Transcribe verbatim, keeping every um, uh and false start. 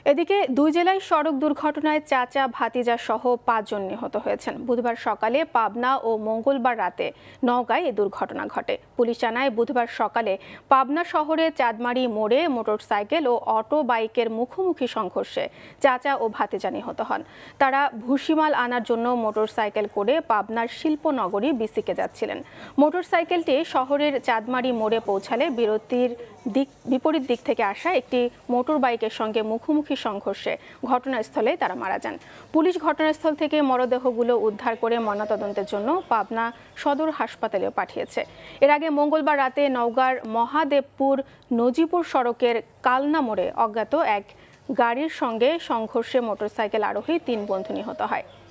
এদিকে দুই জেলায় সড়ক দুর্ঘটনায় চাচা ভাতিজা সহ পাঁচজন নিহত হয়েছেন। বুধবার সকালে পাবনা ও মঙ্গলবার রাতে নওগাঁয় এই দুর্ঘটনা ঘটে। পুলিশ জানায়, বুধবার সকালে পাবনা শহরে চাঁদমারি মোড়ে মোটরসাইকেল ও অটো বাইকের মুখোমুখি সংঘর্ষে চাচা ও ভাতিজা নিহত হন। তারা ভুসিমাল আনার জন্য মোটরসাইকেল করে পাবনার শিল্পনগরী বিসিকে যাচ্ছিলেন। মোটরসাইকেলটি শহরের চাঁদমারি মোড়ে পৌঁছালে বিরতির দিক বিপরীত দিক থেকে আসা একটি মোটর বাইকের সঙ্গে মুখোমুখি সংঘর্ষে ঘটনাস্থলে তারা মারা যান। পুলিশ ঘটনাস্থল থেকে মরদেহগুলো উদ্ধার করে ময়নাতদন্তের জন্য পাবনা সদর হাসপাতালে পাঠিয়েছে। এর আগে মঙ্গলবার রাতে নওগাঁর মহাদেবপুর নজিপুর সড়কের কালনা মোড়ে অজ্ঞাত এক গাড়ির সঙ্গে সংঘর্ষে মোটরসাইকেল আরোহী তিন বন্ধু নিহত হয়।